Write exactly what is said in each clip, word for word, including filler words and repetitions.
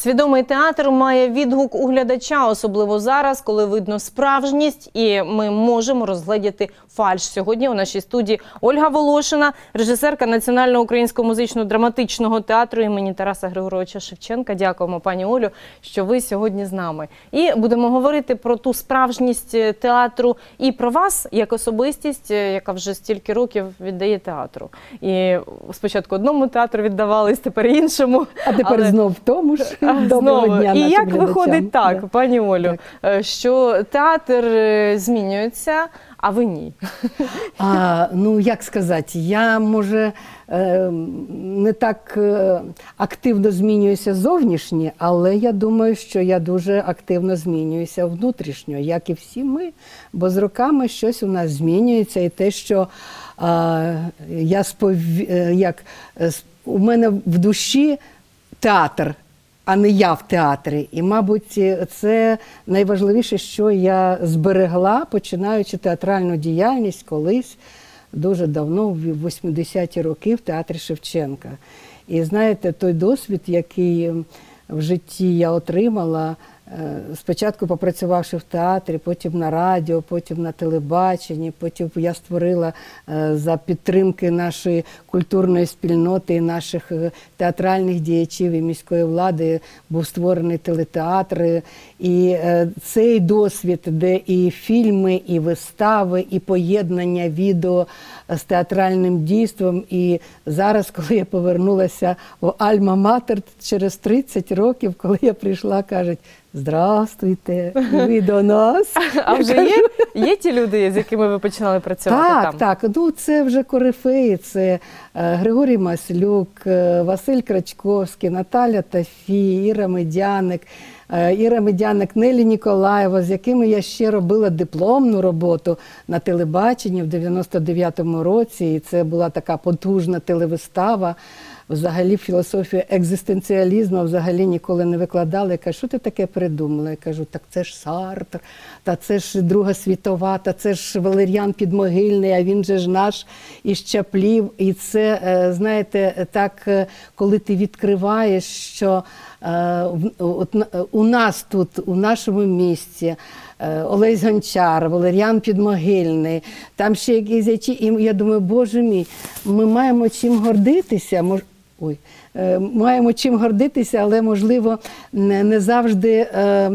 Свідомий театр має відгук у глядача, особливо зараз, коли видно справжність і ми можемо розгледіти фальш. Сьогодні у нашій студії Ольга Волошина, режисерка Національного українського музично-драматичного театру імені Тараса Григоровича Шевченка. Дякуємо, пані Олю, що ви сьогодні з нами. І будемо говорити про ту справжність театру і про вас, як особистість, яка вже стільки років віддає театру. І спочатку одному театру віддавались, тепер іншому. А тепер але... знов в тому ж. Доброго дня нашим глядачам. І як виходить так, да. пані Олю, так. що театр змінюється, а ви ні? А, ну, як сказати, я, може, не так активно змінююся зовнішньо, але я думаю, що я дуже активно змінююся внутрішньо, як і всі ми, бо з роками щось у нас змінюється, і те, що а, я спов... як, у мене в душі театр, а не я в театрі. І, мабуть, це найважливіше, що я зберегла, починаючи театральну діяльність колись, дуже давно, в восьмидесяті роки, в театрі Шевченка. І знаєте, той досвід, який в житті я отримала, спочатку попрацювавши в театрі, потім на радіо, потім на телебаченні, потім я створила за підтримки нашої культурної спільноти і наших театральних діячів і міської влади був створений телетеатр. І цей досвід, де і фільми, і вистави, і поєднання відео з театральним дійством. І зараз, коли я повернулася в Альма-Матер через тридцять років, коли я прийшла, кажуть: «Здравствуйте, ви до нас». А вже є, є ті люди, з якими ви починали працювати так, там? Так, так. Ну, це вже корифеї. Це Григорій Маслюк, Василь Крачковський, Наталя Тафі, Іра Медяник. Іра Медяник, Нелі Ніколаєва, з якими я ще робила дипломну роботу на телебаченні в дев'яносто дев'ятому році. І це була така потужна телевистава. Взагалі філософію екзистенціалізму взагалі ніколи не викладали. Я кажу: що ти таке придумала? Я кажу: так це ж Сартр, та це ж Друга світова, та це ж Валеріан Підмогильний, а він же ж наш із Чаплів. І це, знаєте, так, коли ти відкриваєш, що у нас тут, у нашому місті, Олесь Гончар, Валеріан Підмогильний, там ще якісь ячі. І я думаю, боже мій, ми маємо чим гордитися, мож... Ой, маємо чим гордитися, але, можливо, не завжди,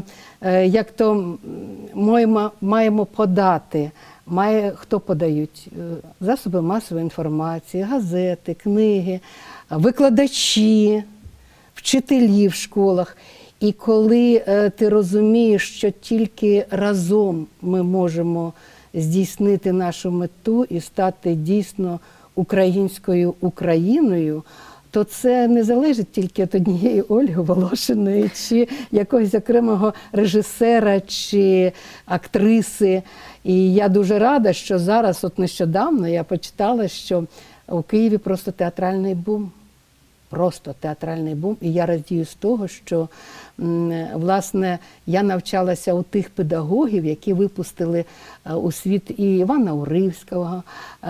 як то, маємо, маємо подати. Має, хто подають? Засоби масової інформації, газети, книги, викладачі, вчителі в школах. І коли е, ти розумієш, що тільки разом ми можемо здійснити нашу мету і стати дійсно українською Україною, то це не залежить тільки від однієї Ольги Волошиної, чи якогось окремого режисера, чи актриси. І я дуже рада, що зараз, от нещодавно, я почитала, що у Києві просто театральний бум. Просто театральний бум. І я радію з того, що, власне, я навчалася у тих педагогів, які випустили у світ і Івана Уривського,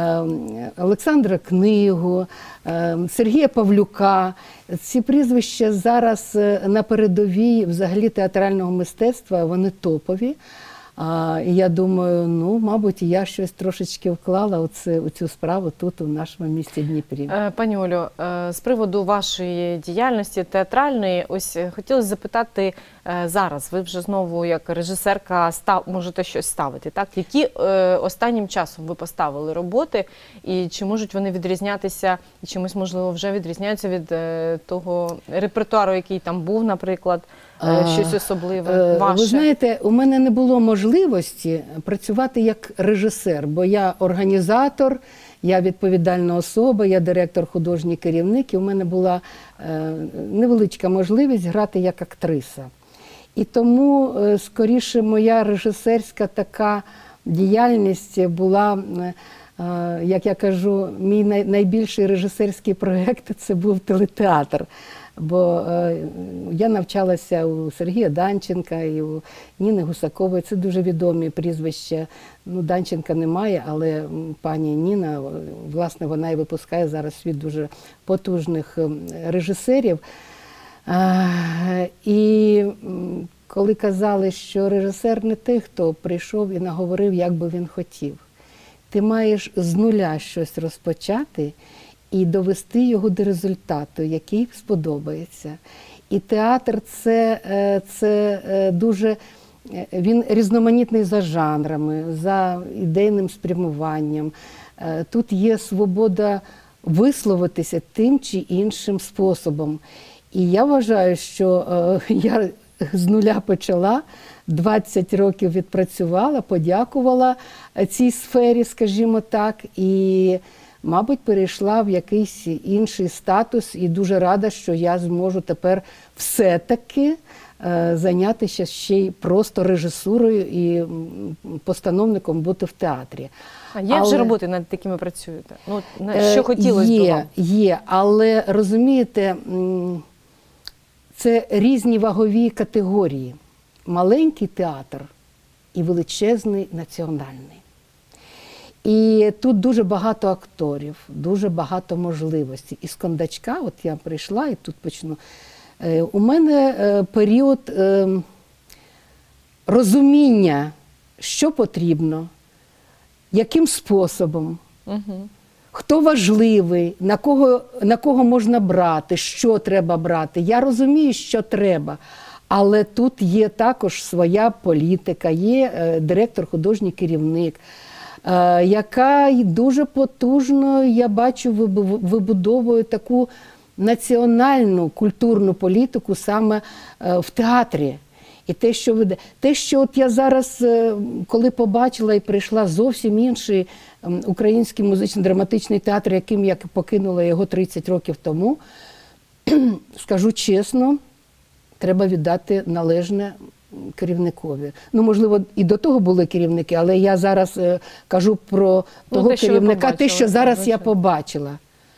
Олександра Книгу, Сергія Павлюка. Ці прізвища зараз на передовій взагалі театрального мистецтва, вони топові. А, і я думаю, ну, мабуть, я щось трошечки вклала у, це, у цю справу тут, у нашому місті Дніпрі. Пані Олю, з приводу вашої діяльності театральної, ось хотілося запитати зараз, ви вже знову як режисерка став, можете щось ставити, так? Які е, останнім часом ви поставили роботи, і чи можуть вони відрізнятися, і чимось, можливо, вже відрізняються від е, того репертуару, який там був, наприклад? Щось особливе, ваше? Ви знаєте, у мене не було можливості працювати як режисер, бо я організатор, я відповідальна особа, я директор, художній керівник, і у мене була невеличка можливість грати як актриса. І тому, скоріше, моя режисерська така діяльність була, як я кажу, мій найбільший режисерський проєкт – це був телетеатр. Бо е, я навчалася у Сергія Данченка і у Ніни Гусакової. Це дуже відомі прізвища. Ну, Данченка немає, але пані Ніна, власне, вона і випускає зараз світ дуже потужних режисерів. Е, І м, коли казали, що режисер не той, хто прийшов і наговорив, як би він хотів. Ти маєш з нуля щось розпочати і довести його до результату, який сподобається. І театр це, е, це е, дуже, е, він різноманітний за жанрами, за ідейним спрямуванням. Е, Тут є свобода висловитися тим чи іншим способом. І я вважаю, що е, я з нуля почала, двадцять років відпрацювала, подякувала цій сфері, скажімо так, і, мабуть, перейшла в якийсь інший статус, і дуже рада, що я зможу тепер все-таки е, зайнятися ще й просто режисурою і м, постановником бути в театрі. А є Але- вже роботи, над якими працюєте? Ну, на що Е, хотілося б є, вам? Є, але розумієте, м, це різні вагові категорії. Маленький театр і величезний національний. І тут дуже багато акторів, дуже багато можливостей. І з Кондачка, от я прийшла і тут почну. Е, У мене е, період е, розуміння, що потрібно, яким способом, Угу. хто важливий, на кого, на кого можна брати, що треба брати. Я розумію, що треба. Але тут є також своя політика, є е, директор, художній керівник, е, яка й дуже потужно, я бачу, вибу- вибудовує таку національну культурну політику саме е, в театрі. І те, що веде, те, що от я зараз, е, коли побачила і прийшла зовсім інший ем, український музично-драматичний театр, яким я покинула його тридцять років тому, скажу чесно, треба віддати належне керівникові. Ну, можливо, і до того були керівники, але я зараз е, кажу про Ну, того те, що ви керівника, те, побачили, що зараз я звичайно. побачила.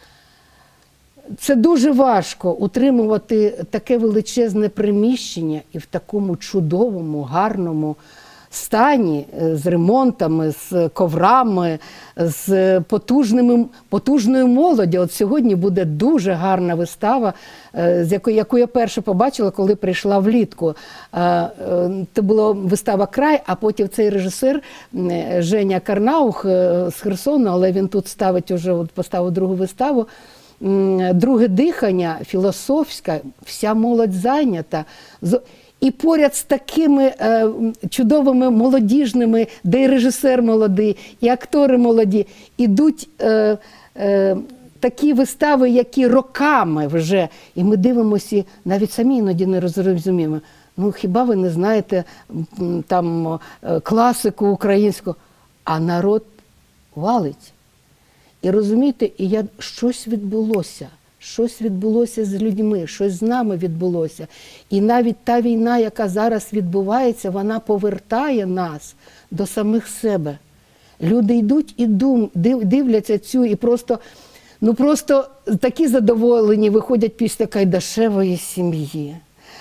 Це дуже важко утримувати таке величезне приміщення і в такому чудовому, гарному стані, е, з ремонтами, з коврами, з потужними, потужною молоді. От сьогодні буде дуже гарна вистава, е, з якої, яку я перше побачила, коли прийшла влітку. Е, е, Це була вистава «Край», а потім цей режисер е, Женя Карнаух е, з Херсону, але він тут ставить уже, от поставив другу виставу. М, Друге дихання, філософська, вся молодь зайнята. З- І поряд з такими е, чудовими молодіжними, де і режисер молодий, і актори молоді, ідуть е, е, такі вистави, які роками вже, і ми дивимося, і навіть самі іноді не розуміємо. Ну, хіба ви не знаєте м, там е, класику українську? А народ валить. І розумієте, і я, щось відбулося, щось відбулося з людьми, щось з нами відбулося. І навіть та війна, яка зараз відбувається, вона повертає нас до самих себе. Люди йдуть і дум, див, дивляться цю, і просто, ну просто такі задоволені виходять після кайдашевої сім'ї.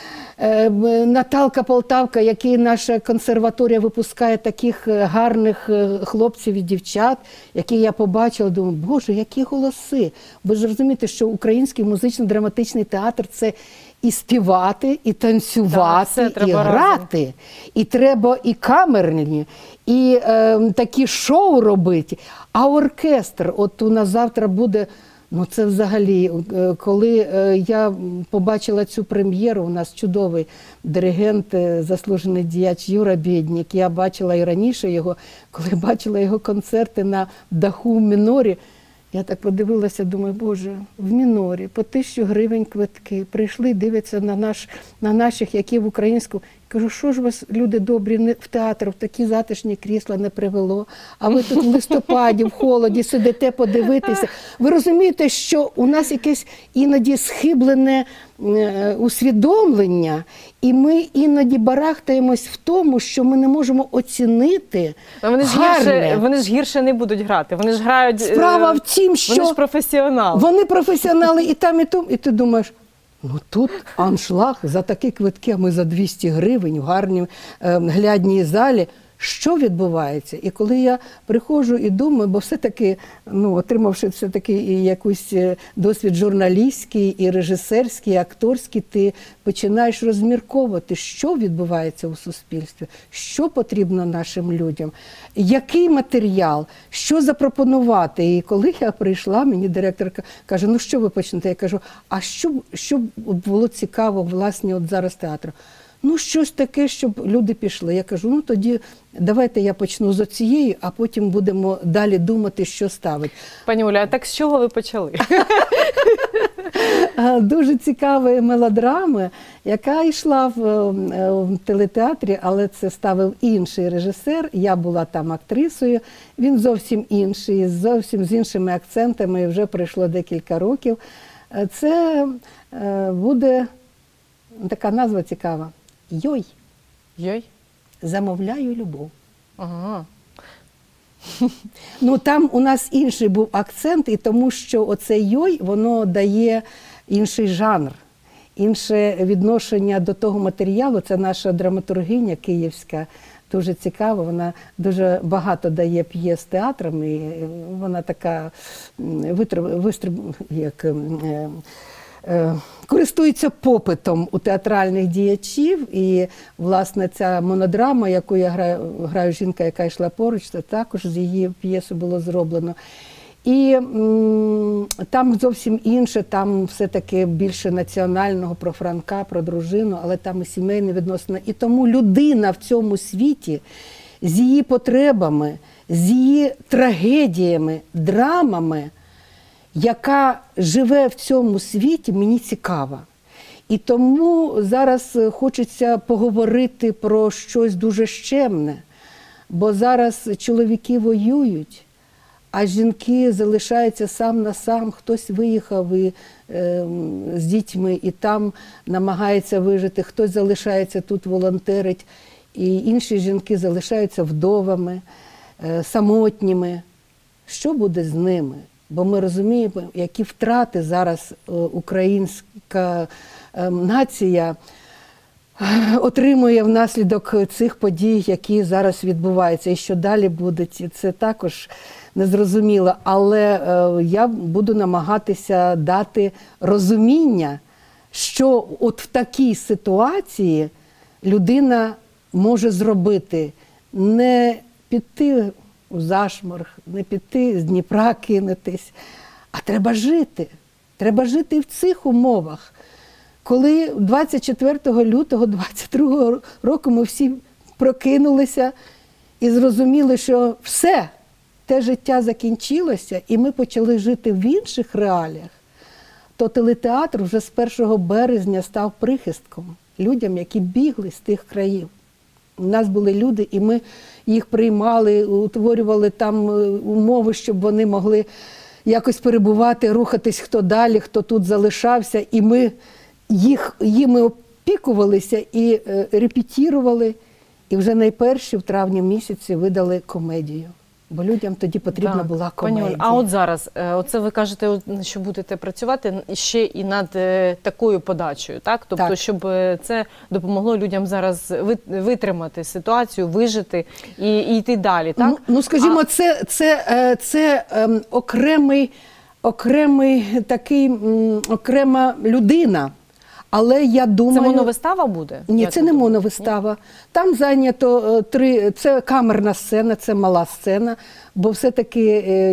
Е, Наталка Полтавка, який наша консерваторія випускає таких е, гарних е, хлопців і дівчат, які я побачила, думаю, боже, які голоси. Ви ж розумієте, що український музично-драматичний театр – це і співати, і танцювати, Так, все і треба грати. І треба і камерні, і е, такі шоу робити. А оркестр, от у нас завтра буде. Ну це взагалі, е, коли е, я побачила цю прем'єру, у нас чудовий диригент, е, заслужений діяч Юра Бєднік, я бачила і раніше його, коли бачила його концерти на даху в мінорі, я так подивилася, думаю, боже, в мінорі, по тисячу гривень квитки, прийшли, дивляться на, наш, на наших, які в українську. Кажу, що ж вас, люди добрі, не в театр, в такі затишні крісла не привело, а ви тут в листопаді, в холоді сидите подивитися. Ви розумієте, що у нас якесь іноді схиблене е, усвідомлення, і ми іноді барахтаємось в тому, що ми не можемо оцінити А Вони ж, гарне. гірше, вони ж гірше не будуть грати, вони ж грають… е, Справа в тім, що Вони ж професіонали. вони професіонали і там, і там, і ти думаєш, ну тут аншлаг за такі квитки, а ми за двісті гривень в гарній е, глядній залі. що відбувається. І коли я приходжу і думаю, бо все-таки, ну, отримавши все-таки і якийсь досвід журналістський, і режисерський, і акторський, ти починаєш розмірковувати, що відбувається у суспільстві, що потрібно нашим людям, який матеріал, що запропонувати. І коли я прийшла, мені директор каже, ну що ви почнете? Я кажу, а що, що було цікаво, власне, от зараз театру? Ну, щось таке, щоб люди пішли. Я кажу, ну тоді давайте я почну з цієї, а потім будемо далі думати, що ставити. Пані Оля, а так з чого ви почали? Дуже цікавої мелодрами, яка йшла в, в телетеатрі, але це ставив інший режисер. Я була там актрисою. Він зовсім інший, зовсім з іншими акцентами, і вже пройшло декілька років. Це буде така назва цікава. Йой. Йой? Замовляю любов. Ага. Ну, там у нас інший був акцент, і тому що оце йой, воно дає інший жанр, інше відношення до того матеріалу. Це наша драматургиня київська, дуже цікава, вона дуже багато дає п'єс театрам, і вона така вистріб, як... користується попитом у театральних діячів, і, власне, ця монодрама, яку я граю, граю жінка, яка йшла поруч, це також з її п'єси було зроблено. І м, там зовсім інше, там все-таки більше національного, про Франка, про дружину, але там і сімейні відносини. І тому людина в цьому світі з її потребами, з її трагедіями, драмами, яка живе в цьому світі, мені цікава. І тому зараз хочеться поговорити про щось дуже щемне, бо зараз чоловіки воюють, а жінки залишаються сам на сам, хтось виїхав і, е, з дітьми і там намагається вижити, хтось залишається тут волонтерить, і інші жінки залишаються вдовами, е, самотніми. Що буде з ними? Бо ми розуміємо, які втрати зараз українська нація отримує внаслідок цих подій, які зараз відбуваються. І що далі буде, це також незрозуміло. Але я буду намагатися дати розуміння, що от в такій ситуації людина може зробити. Не піти у зашморг, не піти з Дніпра кинутись, а треба жити. Треба жити в цих умовах. Коли двадцять четвертого лютого двадцять другого року ми всі прокинулися і зрозуміли, що все, те життя закінчилося, і ми почали жити в інших реаліях, то телетеатр вже з першого березня став прихистком людям, які бігли з тих країв. У нас були люди, і ми їх приймали, утворювали там умови, щоб вони могли якось перебувати, рухатись хто далі, хто тут залишався. І ми їх, їми опікувалися і е, репетірували. І вже найперші в травні місяці видали комедію. Бо людям тоді потрібна так, була комедія. Пані Оль, а от зараз, оце ви кажете, що будете працювати ще і над такою подачею, так? Тобто, так. щоб це допомогло людям зараз витримати ситуацію, вижити і, і йти далі, так? Ну, ну скажімо, а... це, це, це, це ем, окремий, окремий такий, м, окрема людина. Але я думаю... Це моновистава буде? Ні, це не моновистава. Там зайнято три... Це камерна сцена, це мала сцена. Бо все-таки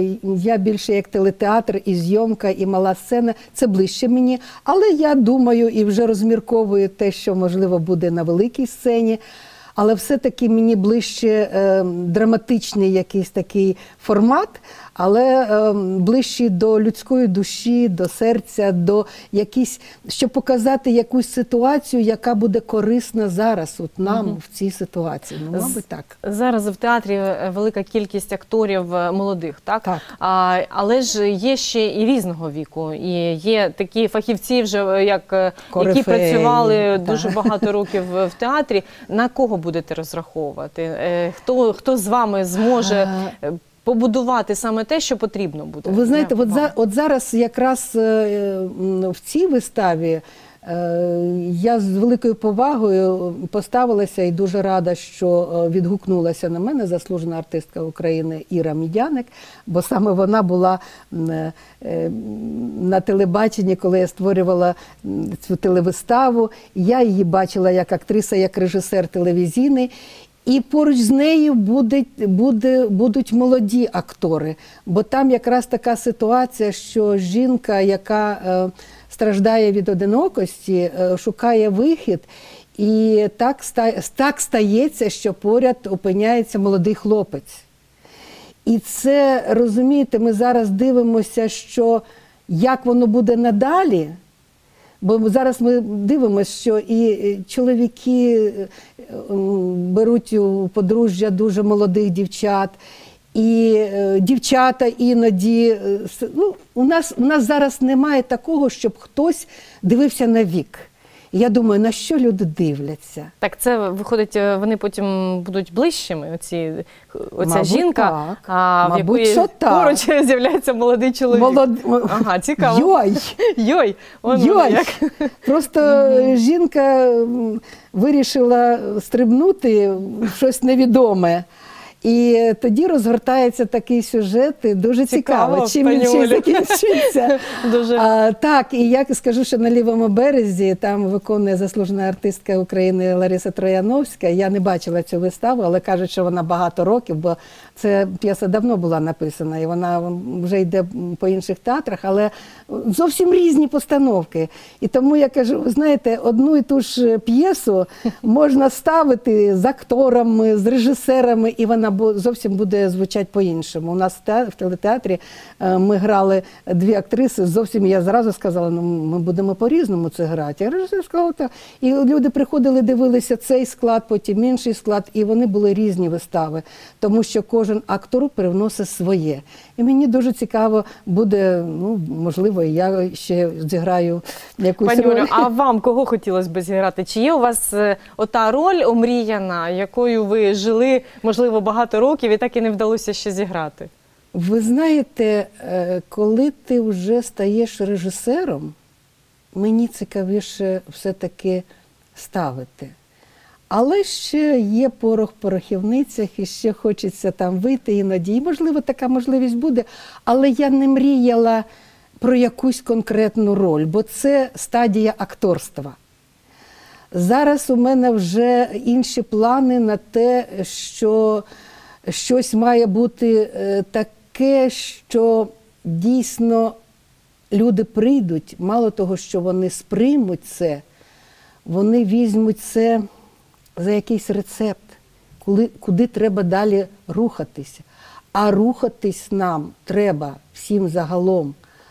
я більше як телетеатр, і зйомка, і мала сцена. Це ближче мені. Але я думаю і вже розмірковую те, що, можливо, буде на великій сцені. Але все-таки мені ближче е, драматичний якийсь такий формат, але е, ближчий до людської душі, до серця, до якісь, щоб показати якусь ситуацію, яка буде корисна зараз от нам угу. в цій ситуації. Ну, мабуть, так. Зараз в театрі велика кількість акторів молодих, так? Так. А, але ж є ще і різного віку. І є такі фахівці, вже, як, які працювали так. дуже багато років в театрі. На кого будете розраховувати? Хто, хто з вами зможе побудувати саме те, що потрібно буде? Ви знаєте, от, за, от зараз якраз в цій виставі Я з великою повагою поставилася і дуже рада, що відгукнулася на мене заслужена артистка України Іра Мідяник, бо саме вона була на телебаченні, коли я створювала цю телевиставу. Я її бачила як актриса, як режисер телевізійний. І поруч з нею буде, буде, будуть молоді актори, бо там якраз така ситуація, що жінка, яка е, страждає від одинокості, е, шукає вихід, і так, ста, так стається, що поряд опиняється молодий хлопець. І це, розумієте, ми зараз дивимося, що як воно буде надалі. Бо зараз ми дивимося, що і чоловіки беруть у подружжя дуже молодих дівчат, і дівчата іноді. Ну, у нас, у нас зараз немає такого, щоб хтось дивився на вік. Я думаю, на що люди дивляться? Так це, виходить, вони потім будуть ближчими, оці, оця Мабуть, жінка, так. а Мабуть, в якої що так. поруч з'являється молодий чоловік. Молод... Ага, цікаво. Йой! Йой! Воно Йой! як. Просто mm-hmm. жінка вирішила стрибнути в щось невідоме. І тоді розгортається такий сюжет, і дуже цікаво, цікаво чим він ще закінчиться. Дуже. А, так, і я скажу, що на Лівому березі там виконує заслужена артистка України Лариса Трояновська. Я не бачила цю виставу, але кажуть, що вона багато років, бо ця п'єса давно була написана, і вона вже йде по інших театрах, але зовсім різні постановки. І тому я кажу, ви знаєте, одну і ту ж п'єсу можна ставити з акторами, з режисерами, і вона зовсім буде звучати по-іншому. У нас в телетеатрі ми грали дві актриси, зовсім я зразу сказала, ну ми будемо по-різному це грати. Я режисер сказала, так. І люди приходили, дивилися цей склад, потім інший склад, і вони були різні вистави, тому що кожен актор привносить своє. І мені дуже цікаво буде, ну, можливо, я ще зіграю якусь Пані роль. Олю, а вам кого хотілося б зіграти? Чи є у вас ота роль омріяна, якою ви жили, можливо, багато років і так і не вдалося ще зіграти? Ви знаєте, коли ти вже стаєш режисером, мені цікавіше все-таки ставити. Але ще є порох в порохівницях, і ще хочеться там вийти іноді. І, можливо, така можливість буде, але я не мріяла про якусь конкретну роль, бо це стадія акторства. Зараз у мене вже інші плани на те, що щось має бути таке, що дійсно люди прийдуть, мало того, що вони сприймуть це, вони візьмуть це за якийсь рецепт, куди, куди треба далі рухатися. А рухатись нам треба всім загалом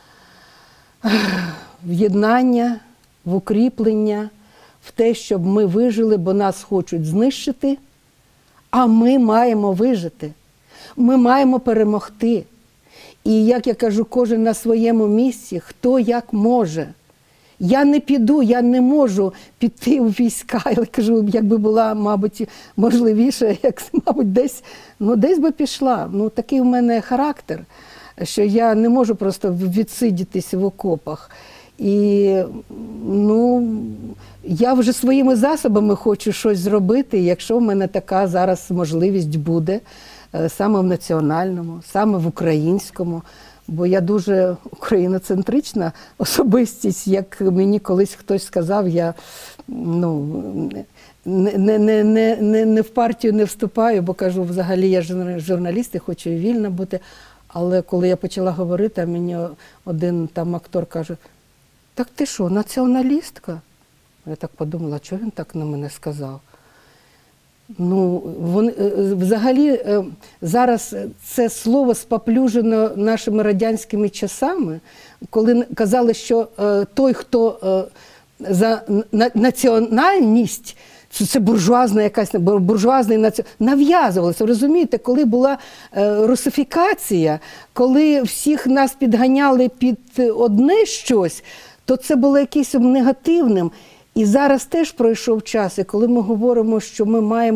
в єднання, в укріплення, в те, щоб ми вижили, бо нас хочуть знищити, а ми маємо вижити. Ми маємо перемогти. І, як я кажу, кожен на своєму місці, хто як може. Я не піду, я не можу піти у війська. Я кажу, якби була, мабуть, можливіше, як, мабуть, десь, ну, десь би пішла. Ну, такий в мене характер, що я не можу просто відсидітись в окопах. І, ну, я вже своїми засобами хочу щось зробити, якщо в мене така зараз можливість буде, саме в національному, саме в українському. Бо я дуже україноцентрична особистість, як мені колись хтось сказав, я, ну, не, не, не, не, не в партію не вступаю, бо кажу, взагалі я журналіст і хочу вільна бути. Але коли я почала говорити, а мені один там актор каже, так ти що, націоналістка? Я так подумала, чого він так на мене сказав? Ну, вони, взагалі, зараз це слово споплюжено нашими радянськими часами, коли казали, що той, хто за національність, це буржуазна якась, буржуазний націон... нав'язувалося. Розумієте, коли була русифікація, коли всіх нас підганяли під одне щось, то це було якимось негативним. І зараз теж пройшов час, і коли ми говоримо, що ми маємо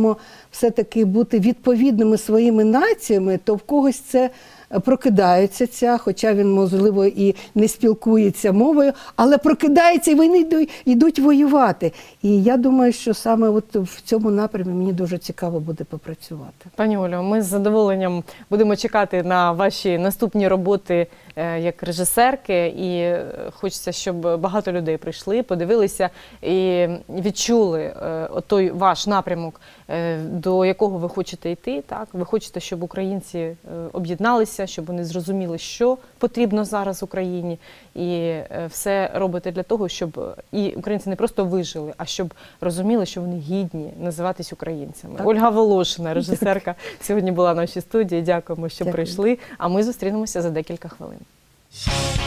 все-таки бути відповідними своїми націями, то в когось це прокидається ця, хоча він, можливо, і не спілкується мовою, але прокидається, і вони йдуть, йдуть воювати. І я думаю, що саме от в цьому напрямі мені дуже цікаво буде попрацювати. Пані Олю, ми з задоволенням будемо чекати на ваші наступні роботи як режисерки, і хочеться, щоб багато людей прийшли, подивилися і відчули той ваш напрямок, до якого ви хочете йти. Так? Ви хочете, щоб українці об'єдналися, щоб вони зрозуміли, що потрібно зараз Україні, і все робите для того, щоб і українці не просто вижили, а щоб розуміли, що вони гідні називатись українцями. Так. Ольга Волошина, режисерка, сьогодні була в нашій студії. Дякуємо, що Дякую. прийшли, а ми зустрінемося за декілька хвилин.